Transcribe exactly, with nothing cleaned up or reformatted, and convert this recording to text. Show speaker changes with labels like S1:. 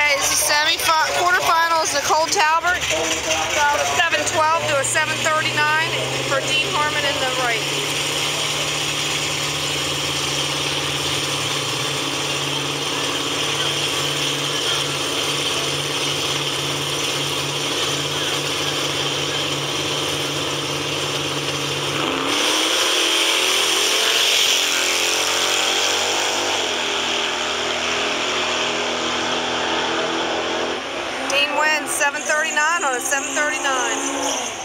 S1: Okay, this is semi quarterfinals. Nicole Talbert, about a seven twelve to a seven thirty-nine for Dean Harmon in the right. Dean wins seven thirty-nine on a seven thirty-nine.